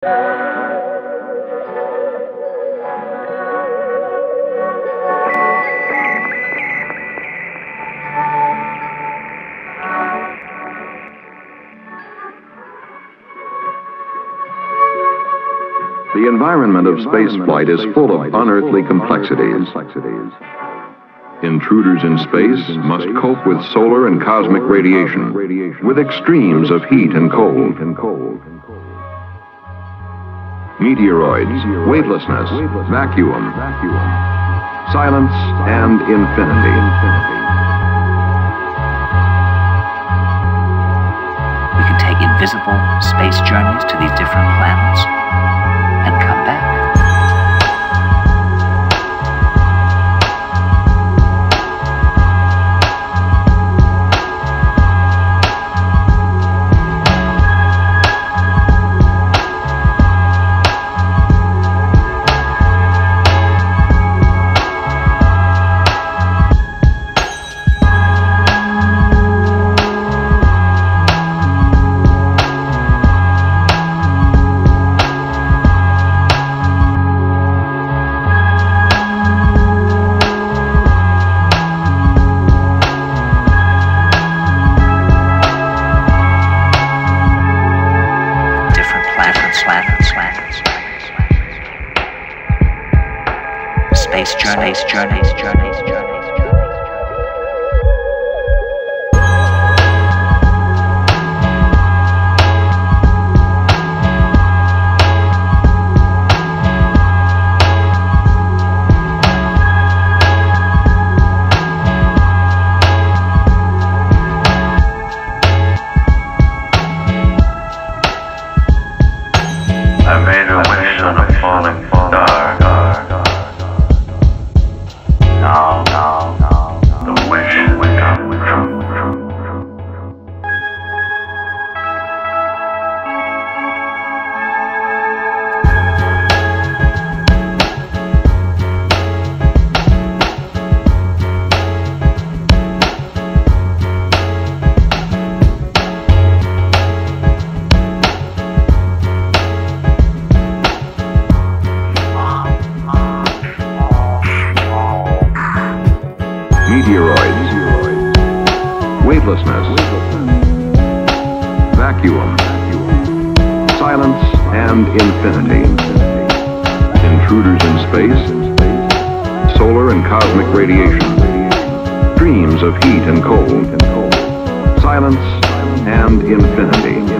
The environment of spaceflight is full of unearthly complexities. Intruders in space must cope with solar and cosmic radiation, with extremes of heat and cold. Meteoroids, weightlessness, vacuum, silence, and infinity. We can take invisible space journeys to these different planets and come back. Space journeys. I made a wish on a falling star. Now, the wish will come true. Meteoroids, weightlessness, vacuum, silence, and infinity. Intruders in space, solar and cosmic radiation, streams of heat and cold, silence, and infinity.